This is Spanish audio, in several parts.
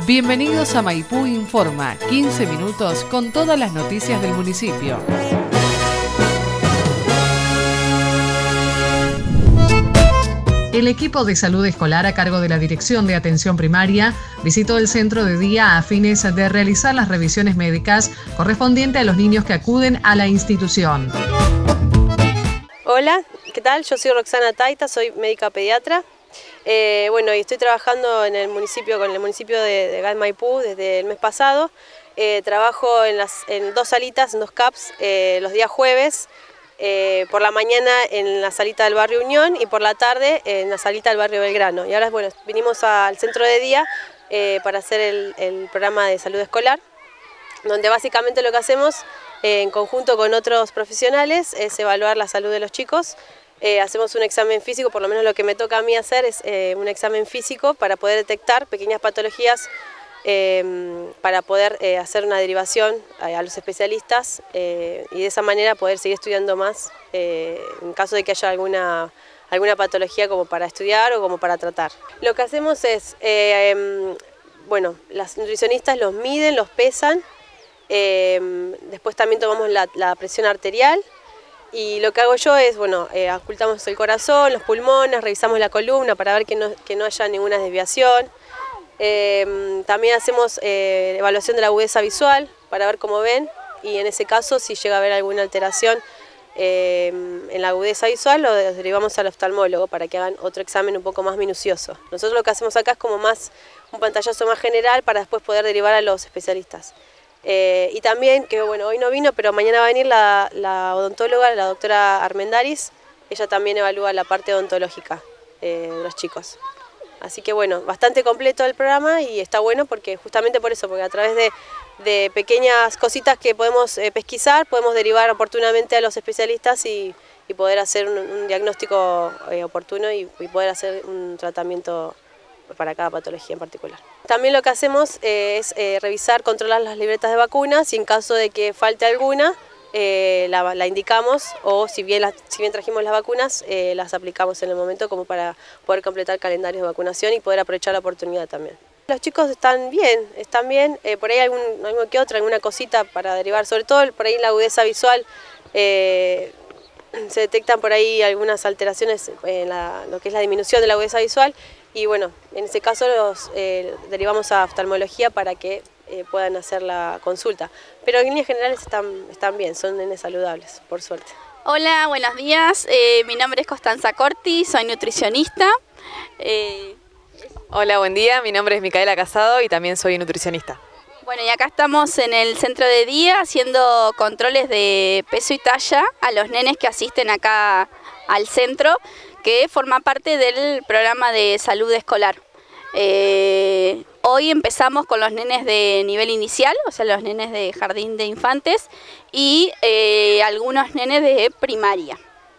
Bienvenidos a Maipú Informa, 15 minutos con todas las noticias del municipio. El equipo de salud escolar a cargo de la Dirección de Atención Primaria visitó el centro de día a fines de realizar las revisiones médicas correspondientes a los niños que acuden a la institución. Hola, ¿qué tal? Yo soy Roxana Taita, soy médica pediatra. Y estoy trabajando en el municipio, con el municipio de GAD Maipú desde el mes pasado. Trabajo en dos salitas, en dos CAPs, los días jueves, por la mañana en la salita del barrio Unión y por la tarde en la salita del barrio Belgrano. Y ahora vinimos al centro de día para hacer el programa de salud escolar, donde básicamente lo que hacemos en conjunto con otros profesionales es evaluar la salud de los chicos. Hacemos un examen físico, por lo menos lo que me toca a mí hacer es un examen físico para poder detectar pequeñas patologías, para poder hacer una derivación a los especialistas y de esa manera poder seguir estudiando más en caso de que haya alguna patología como para estudiar o como para tratar. Lo que hacemos es, las nutricionistas los miden, los pesan, después también tomamos la presión arterial. Y lo que hago yo es, ocultamos el corazón, los pulmones, revisamos la columna para ver que no haya ninguna desviación. También hacemos evaluación de la agudeza visual para ver cómo ven y en ese caso si llega a haber alguna alteración en la agudeza visual lo derivamos al oftalmólogo para que hagan otro examen un poco más minucioso. Nosotros lo que hacemos acá es como un pantallazo más general para después poder derivar a los especialistas. Y también, que hoy no vino, pero mañana va a venir la odontóloga, la doctora Armendaris. Ella también evalúa la parte odontológica de los chicos. Así que bastante completo el programa y está bueno porque justamente por eso, porque a través de pequeñas cositas que podemos pesquisar, podemos derivar oportunamente a los especialistas y poder hacer un diagnóstico oportuno y poder hacer un tratamiento para cada patología en particular. También lo que hacemos es revisar, controlar las libretas de vacunas y en caso de que falte alguna, la indicamos o si bien trajimos las vacunas, las aplicamos en el momento como para poder completar calendarios de vacunación y poder aprovechar la oportunidad también. Los chicos están bien, por ahí algo que otra, alguna cosita para derivar, sobre todo por ahí en la agudeza visual, se detectan por ahí algunas alteraciones en lo que es la disminución de la agudeza visual y en ese caso los derivamos a oftalmología para que puedan hacer la consulta. Pero en líneas generales están bien, son nenes saludables, por suerte. Hola, buenos días. Mi nombre es Constanza Corti, soy nutricionista. Hola, buen día. Mi nombre es Micaela Casado y también soy nutricionista. Bueno, y acá estamos en el centro de día haciendo controles de peso y talla a los nenes que asisten acá al centro, que forma parte del programa de salud escolar. Hoy empezamos con los nenes de nivel inicial, o sea, los nenes de jardín de infantes y algunos nenes de primaria.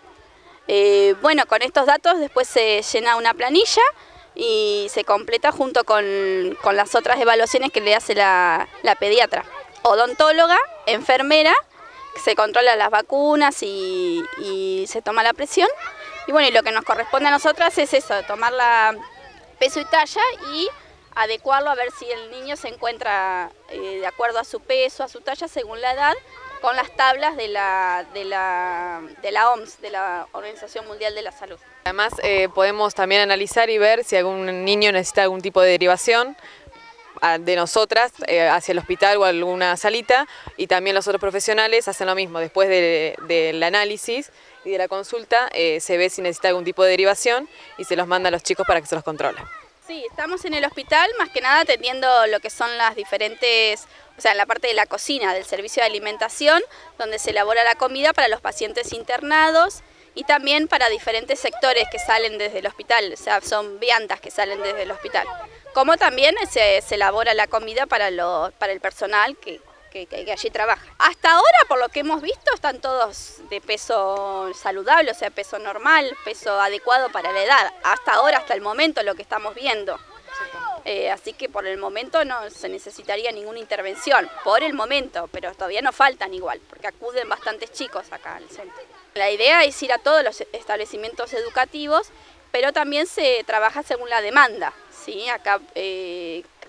Con estos datos después se llena una planilla y se completa junto con las otras evaluaciones que le hace la pediatra, odontóloga, enfermera, se controlan las vacunas y se toma la presión. Y lo que nos corresponde a nosotras es eso, tomar la peso y talla y adecuarlo a ver si el niño se encuentra de acuerdo a su peso, a su talla, según la edad, con las tablas de la OMS, de la Organización Mundial de la Salud. Además podemos también analizar y ver si algún niño necesita algún tipo de derivación de nosotras hacia el hospital o alguna salita, y también los otros profesionales hacen lo mismo. Después del análisis y de la consulta se ve si necesita algún tipo de derivación y se los manda a los chicos para que se los controlen. Sí, estamos en el hospital más que nada atendiendo lo que son las diferentes, en la parte de la cocina, del servicio de alimentación, donde se elabora la comida para los pacientes internados y también para diferentes sectores que salen desde el hospital, o sea, son viandas que salen desde el hospital. Como también se elabora la comida para el personal que allí trabaja. Hasta ahora, por lo que hemos visto, están todos de peso saludable, o sea, peso normal, peso adecuado para la edad. Hasta ahora, hasta el momento, lo que estamos viendo. Así que por el momento no se necesitaría ninguna intervención, por el momento, pero todavía nos faltan igual, porque acuden bastantes chicos acá al centro. La idea es ir a todos los establecimientos educativos, pero también se trabaja según la demanda, ¿sí? Acá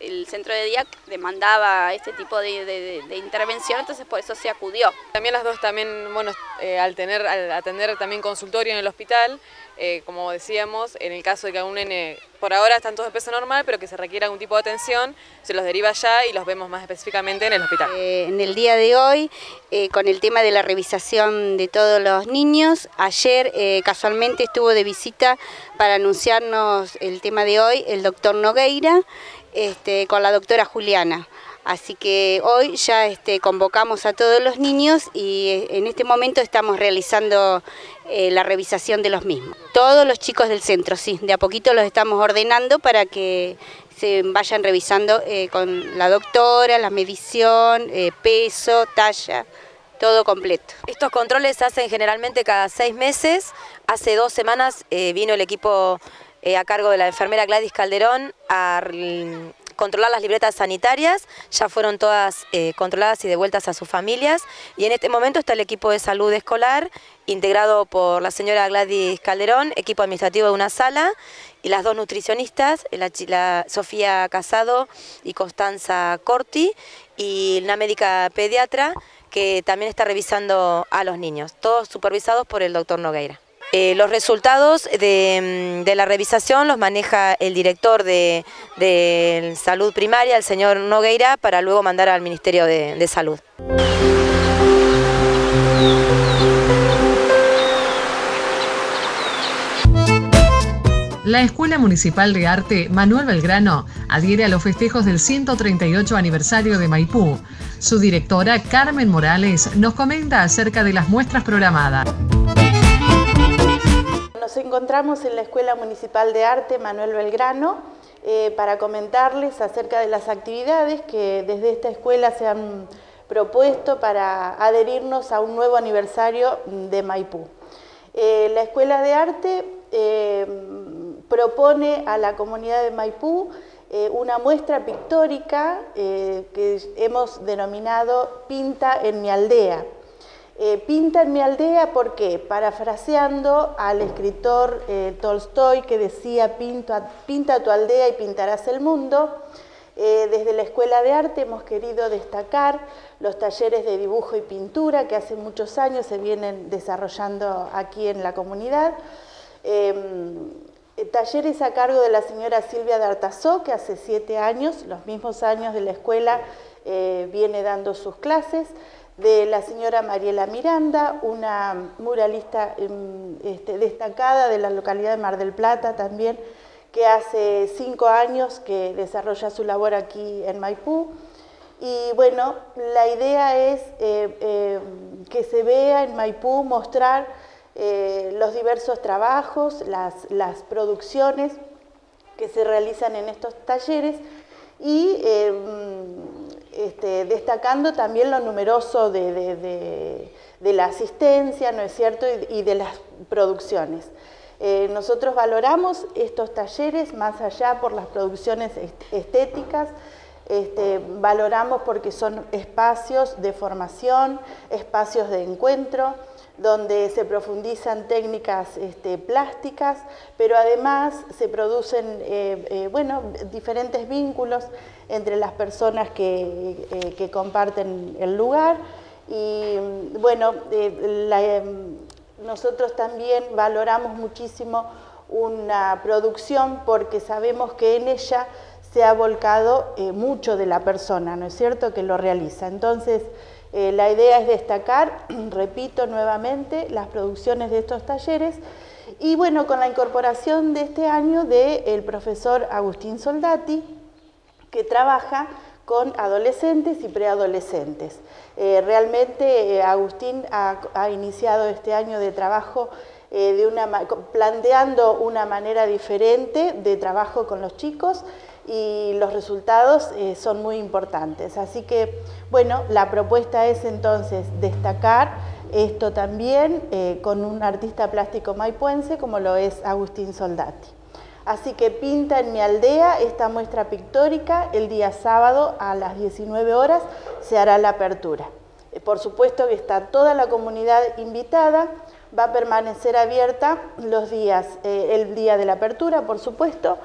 el centro de día demandaba este tipo de intervención, entonces por eso se acudió. También las dos bueno, al atender también consultorio en el hospital, como decíamos, en el caso de que a un nene, por ahora están todos de peso normal, pero que se requiera algún tipo de atención, se los deriva allá y los vemos más específicamente en el hospital. En el día de hoy, con el tema de la revisación de todos los niños, ayer casualmente estuvo de visita para anunciarnos el tema de hoy el doctor Nogueira con la doctora Juliana. Así que hoy ya convocamos a todos los niños y en este momento estamos realizando la revisación de los mismos. Todos los chicos del centro, sí, de a poquito los estamos ordenando para que se vayan revisando con la doctora, la medición, peso, talla, todo completo. Estos controles se hacen generalmente cada 6 meses. Hace 2 semanas vino el equipo a cargo de la enfermera Gladys Calderón a controlar las libretas sanitarias, ya fueron todas controladas y devueltas a sus familias, y en este momento está el equipo de salud escolar integrado por la señora Gladys Calderón, equipo administrativo de una sala, y las 2 nutricionistas, la Sofía Casado y Constanza Corti, y una médica pediatra que también está revisando a los niños, todos supervisados por el doctor Nogueira. Los resultados de la revisación los maneja el director de Salud Primaria, el señor Nogueira, para luego mandar al Ministerio de Salud. La Escuela Municipal de Arte Manuel Belgrano adhiere a los festejos del 138 aniversario de Maipú. Su directora, Carmen Morales, nos comenta acerca de las muestras programadas. Nos encontramos en la Escuela Municipal de Arte Manuel Belgrano para comentarles acerca de las actividades que desde esta escuela se han propuesto para adherirnos a un nuevo aniversario de Maipú. La Escuela de Arte propone a la comunidad de Maipú una muestra pictórica que hemos denominado Pinta en mi aldea. Pinta en mi aldea, ¿por qué? Parafraseando al escritor Tolstoy, que decía pinta tu aldea y pintarás el mundo. Desde la Escuela de Arte hemos querido destacar los talleres de dibujo y pintura que hace muchos años se vienen desarrollando aquí en la comunidad. Talleres a cargo de la señora Silvia D'Artazó, que hace 7 años, los mismos años de la escuela, viene dando sus clases. De la señora Mariela Miranda, una muralista destacada de la localidad de Mar del Plata también, que hace 5 años que desarrolla su labor aquí en Maipú. Y bueno, la idea es que se vea en Maipú mostrar los diversos trabajos, las producciones que se realizan en estos talleres y destacando también lo numeroso de la asistencia, ¿no es cierto?, y de las producciones. Nosotros valoramos estos talleres más allá por las producciones estéticas, valoramos porque son espacios de formación, espacios de encuentro, donde se profundizan técnicas plásticas, pero además se producen diferentes vínculos entre las personas que comparten el lugar. Y bueno, nosotros también valoramos muchísimo una producción porque sabemos que en ella se ha volcado mucho de la persona, ¿no es cierto?, que lo realiza. Entonces, la idea es destacar, repito nuevamente, las producciones de estos talleres y bueno, con la incorporación de este año del profesor Agustín Soldati, que trabaja con adolescentes y preadolescentes. Realmente Agustín ha iniciado este año de trabajo planteando una manera diferente de trabajo con los chicos y los resultados son muy importantes. Así que, bueno, la propuesta es entonces destacar esto también con un artista plástico maipuense como lo es Agustín Soldati. Así que Pinta en mi aldea, esta muestra pictórica, el día sábado a las 19 horas se hará la apertura. Por supuesto que está toda la comunidad invitada, va a permanecer abierta los días, el día de la apertura, por supuesto,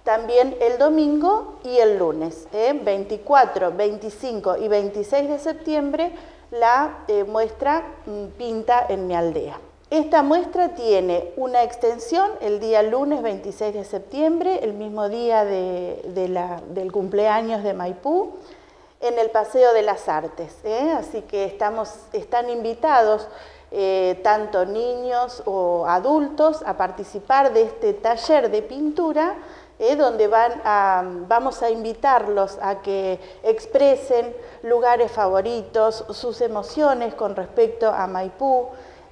también el domingo y el lunes. 24, 25 y 26 de septiembre la muestra Pinta en mi aldea. Esta muestra tiene una extensión el día lunes 26 de septiembre, el mismo día del cumpleaños de Maipú, en el Paseo de las Artes. Así que están invitados tanto niños o adultos a participar de este taller de pintura, donde vamos a invitarlos a que expresen lugares favoritos, sus emociones con respecto a Maipú,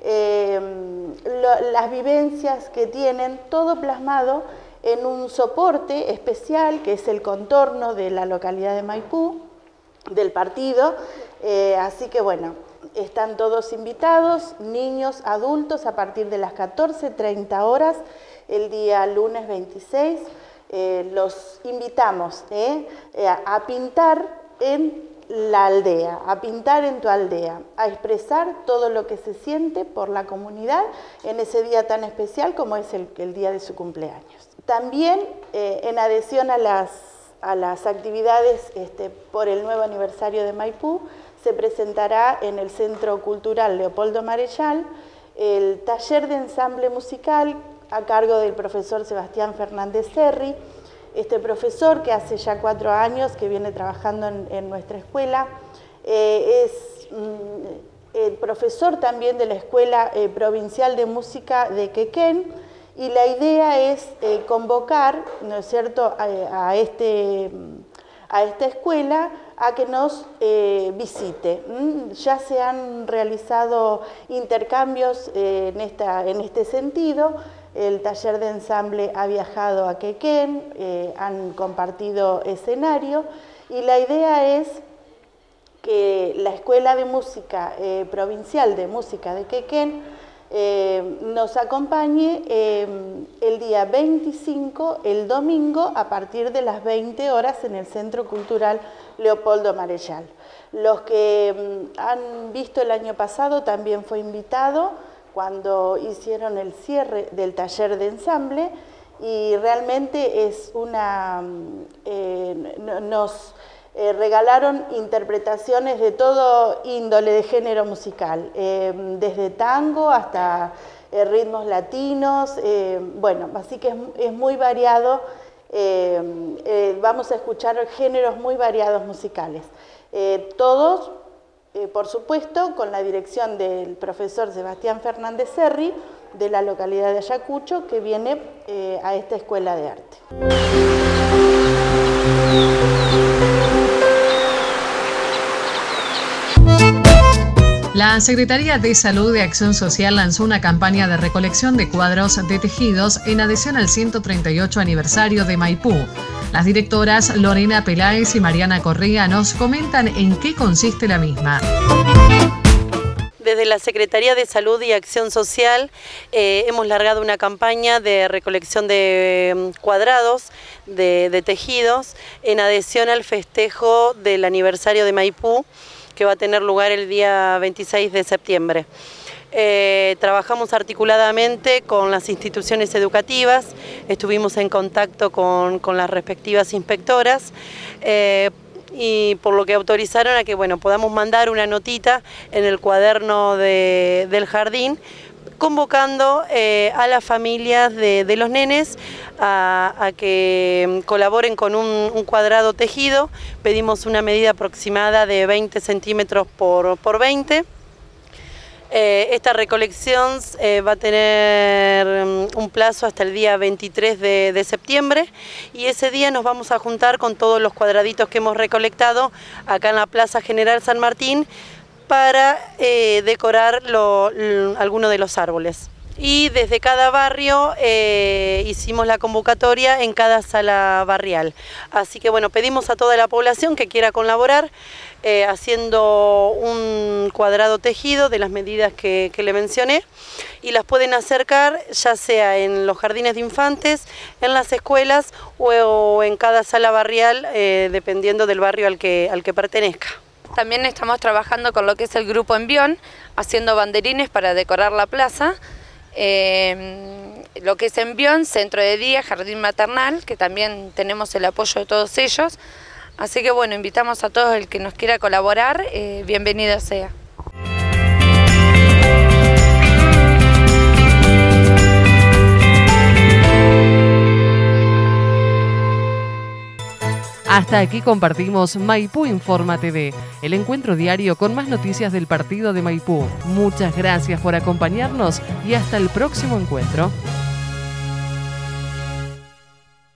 las vivencias que tienen, todo plasmado en un soporte especial que es el contorno de la localidad de Maipú, del partido. Así que bueno, están todos invitados, niños, adultos, a partir de las 14:30 horas, el día lunes 26. Los invitamos a pintar en la aldea, a pintar en tu aldea, a expresar todo lo que se siente por la comunidad en ese día tan especial como es el día de su cumpleaños. También en adhesión a las actividades por el nuevo aniversario de Maipú, se presentará en el Centro Cultural Leopoldo Marechal el taller de ensamble musical a cargo del profesor Sebastián Fernández Serri. Este profesor, que hace ya 4 años que viene trabajando en nuestra escuela, es el profesor también de la Escuela Provincial de Música de Quequén, y la idea es convocar, ¿no es cierto?, a esta escuela a que nos visite. Ya se han realizado intercambios en este sentido. El taller de ensamble ha viajado a Quequén, han compartido escenario, y la idea es que la Escuela de Música Provincial de Música de Quequén nos acompañe el día 25, el domingo, a partir de las 20 horas en el Centro Cultural Leopoldo Marechal. Los que han visto el año pasado también fue invitado cuando hicieron el cierre del taller de ensamble, y realmente es nos regalaron interpretaciones de todo índole de género musical, desde tango hasta ritmos latinos, bueno, así que es muy variado, vamos a escuchar géneros muy variados musicales, todos, por supuesto, con la dirección del profesor Sebastián Fernández Serri, de la localidad de Ayacucho, que viene a esta escuela de arte. La Secretaría de Salud y Acción Social lanzó una campaña de recolección de cuadros de tejidos en adhesión al 138 aniversario de Maipú. Las directoras Lorena Peláez y Mariana Correa nos comentan en qué consiste la misma. Desde la Secretaría de Salud y Acción Social hemos largado una campaña de recolección de cuadrados de tejidos en adhesión al festejo del aniversario de Maipú, que va a tener lugar el día 26 de septiembre. Trabajamos articuladamente con las instituciones educativas, estuvimos en contacto con las respectivas inspectoras, y por lo que autorizaron a que podamos mandar una notita en el cuaderno del jardín, convocando a las familias de los nenes a que colaboren con un cuadrado tejido. Pedimos una medida aproximada de 20 centímetros por 20. Esta recolección va a tener un plazo hasta el día 23 de septiembre, y ese día nos vamos a juntar con todos los cuadraditos que hemos recolectado acá en la Plaza General San Martín para decorar algunos de los árboles. Y desde cada barrio hicimos la convocatoria en cada sala barrial. Así que pedimos a toda la población que quiera colaborar haciendo un cuadrado tejido de las medidas que le mencioné, y las pueden acercar ya sea en los jardines de infantes, en las escuelas o en cada sala barrial, dependiendo del barrio al que pertenezca. También estamos trabajando con lo que es el grupo Envión, haciendo banderines para decorar la plaza, lo que es Envión, centro de día, jardín maternal, que también tenemos el apoyo de todos ellos. Así que bueno, invitamos a todos el que nos quiera colaborar, bienvenido sea. Hasta aquí compartimos Maipú Informa TV, el encuentro diario con más noticias del partido de Maipú. Muchas gracias por acompañarnos y hasta el próximo encuentro.